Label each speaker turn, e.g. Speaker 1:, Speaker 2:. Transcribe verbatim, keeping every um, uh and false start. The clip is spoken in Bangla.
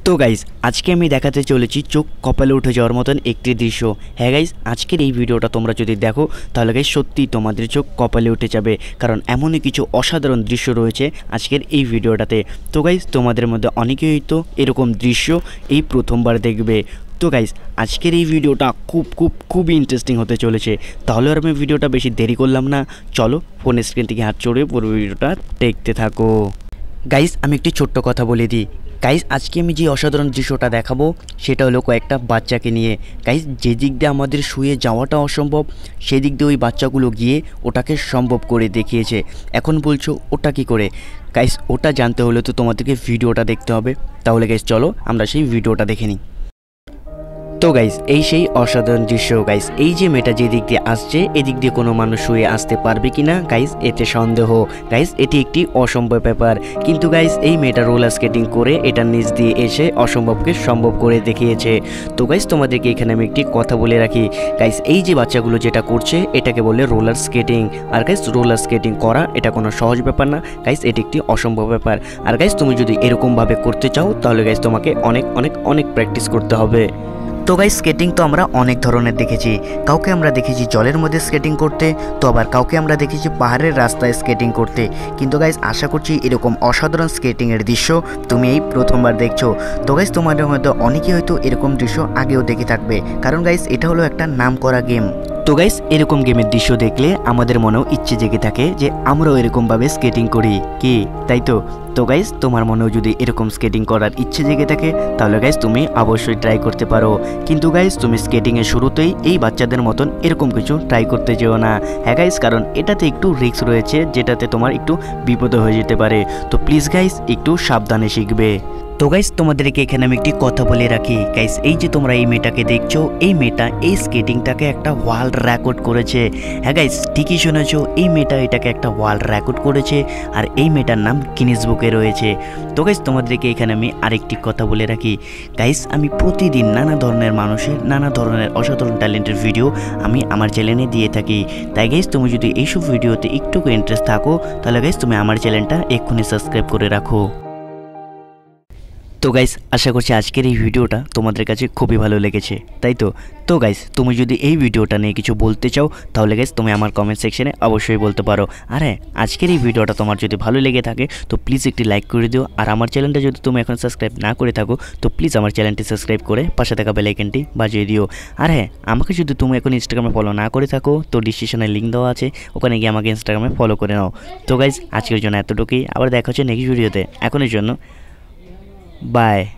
Speaker 1: তো গাইজ আজকে আমি দেখাতে চলেছি চোখ কপালে উঠে যাওয়ার মতন একটি দৃশ্য। হ্যাঁ গাইজ, আজকের এই ভিডিওটা তোমরা যদি দেখো তাহলে গাইজ সত্যি তোমাদের চোখ কপালে উঠে যাবে, কারণ এমনই কিছু অসাধারণ দৃশ্য রয়েছে আজকের এই ভিডিওটাতে। তো গাইজ তোমাদের মধ্যে অনেকেই হয়তো এরকম দৃশ্য এই প্রথমবার দেখবে। তো গাইজ আজকের এই ভিডিওটা খুব খুব খুবই ইন্টারেস্টিং হতে চলেছে। তাহলে আর আমি ভিডিওটা বেশি দেরি করলাম না, চলো ফোনের স্ক্রিন থেকে হাত চড়ে পুরো ভিডিওটা দেখতে থাকো। গাইজ আমি একটি ছোট্ট কথা বলে দিই। গাইজ আজকে আমি যে অসাধারণ দৃশ্যটা দেখাবো সেটা হলো কয়েকটা বাচ্চাকে নিয়ে। গাইজ যে দিক দিয়ে আমাদের শুয়ে যাওয়াটা অসম্ভব, সেই দিক দিয়ে ওই বাচ্চাগুলো গিয়ে ওটাকে সম্ভব করে দেখিয়েছে। এখন বলছো ওটা কি করে? গাইজ ওটা জানতে হলে তো তোমাদেরকে ভিডিওটা দেখতে হবে। তাহলে গাইজ চলো আমরা সেই ভিডিওটা দেখে নিই। তো গাইজ এই সেই অসাধারণ দৃশ্য। গাইজ এই যে মেয়েটা যে দিক দিয়ে আসছে, এদিক দিয়ে কোনো মানুষ শুয়ে আসতে পারবে কিনা গাইজ এতে সন্দেহ। গাইজ এটি একটি অসম্ভব ব্যাপার, কিন্তু গাইজ এই মেয়েটা রোলার স্কেটিং করে এটার নিচ দিয়ে এসে অসম্ভবকে সম্ভব করে দেখিয়েছে। তো গাইজ তোমাদেরকে এখানে আমি একটি কথা বলে রাখি, গাইজ এই যে বাচ্চাগুলো যেটা করছে এটাকে বলে রোলার স্কেটিং। আর গাইজ রোলার স্কেটিং করা এটা কোনো সহজ ব্যাপার না গাইজ, এটি একটি অসম্ভব ব্যাপার। আর গাইজ তুমি যদি এরকমভাবে করতে চাও তাহলে গাইজ তোমাকে অনেক অনেক অনেক প্র্যাকটিস করতে হবে। তো গাইজ স্কেটিং তো আমরা অনেক ধরনের দেখেছি। কাউকে আমরা দেখেছি জলের মধ্যে স্কেটিং করতে, তো আবার কাউকে আমরা দেখেছি পাহাড়ের রাস্তায় স্কেটিং করতে। কিন্তু গাইজ আশা করছি এরকম অসাধারণ স্কেটিংয়ের দৃশ্য তুমি এই প্রথমবার দেখছো। তো গাইজ তোমাদের মধ্যে অনেকেই হয়তো এরকম দৃশ্য আগেও দেখে থাকবে, কারণ গাইজ এটা হলো একটা নামকরা গেম। তো গাইজ এরকম গেমের দৃশ্য দেখলে আমাদের মনেও ইচ্ছে জেগে থাকে যে আমরাও এরকমভাবে স্কেটিং করি, কি তাই তো? তো গাইজ তোমার মনেও যদি এরকম স্কেটিং করার ইচ্ছে জেগে থাকে তাহলে গাইজ তুমি অবশ্যই ট্রাই করতে পারো। কিন্তু গাইজ তুমি স্কেটিংয়ের শুরুতেই এই বাচ্চাদের মতন এরকম কিছু ট্রাই করতে যেও না। হ্যাঁ গাইজ, কারণ এটাতে একটু রিস্ক রয়েছে, যেটাতে তোমার একটু বিপদ হয়ে যেতে পারে। তো প্লিজ গাইজ একটু সাবধানে শিখবে। তো গাইজ তোমাদেরকে এখানে আমি একটি কথা বলে রাখি, গাইজ এই যে তোমরা এই মেয়েটাকে দেখছো, এই মেয়েটা এই স্কেটিংটাকে একটা ওয়ার্ল্ড রেকর্ড করেছে। হ্যাঁ গাইজ ঠিকই শুনেছো, এই মেয়েটা এটাকে একটা ওয়ার্ল্ড রেকর্ড করেছে, আর এই মেয়েটার নাম গিনেস বুকে রয়েছে। তো গাইজ তোমাদেরকে এখানে আমি আরেকটি কথা বলে রাখি, গাইজ আমি প্রতিদিন নানা ধরনের মানুষের নানা ধরনের অসাধারণ ট্যালেন্টের ভিডিও আমি আমার চ্যানেলে দিয়ে থাকি। তাই গাইজ তুমি যদি এইসব ভিডিওতে একটু ইন্টারেস্ট থাকো তাহলে গাইজ তুমি আমার চ্যানেলটা এক্ষুনি সাবস্ক্রাইব করে রাখো। তো গাইজ আশা করছি আজকের এই ভিডিওটা তোমাদের কাছে খুবই ভালো লেগেছে, তাই তো? তো গাইজ তুমি যদি এই ভিডিওটা নিয়ে কিছু বলতে চাও তাহলে গাইজ তুমি আমার কমেন্ট সেকশনে অবশ্যই বলতে পারো। আর হ্যাঁ, আজকের এই ভিডিওটা তোমার যদি ভালো লেগে থাকে তো প্লিজ একটি লাইক করে দিও। আর আমার চ্যানেলটা যদি তুমি এখন সাবস্ক্রাইব না করে থাকো তো প্লিজ আমার চ্যানেলটি সাবস্ক্রাইব করে পাশে থাকা বেল আইকনটি বাজিয়ে দিও। আর হ্যাঁ, আমাকে যদি তুমি এখন ইনস্টাগ্রামে ফলো না করে থাকো তো ডিসক্রিপশনে লিঙ্ক দেওয়া আছে, ওখানে গিয়ে আমাকে ইনস্টাগ্রামে ফলো করে নাও। তো গাইজ আজকের জন্য এতটুকুই, আবার দেখা হচ্ছে নেক্সট ভিডিওতে। এখনের জন্য বাই।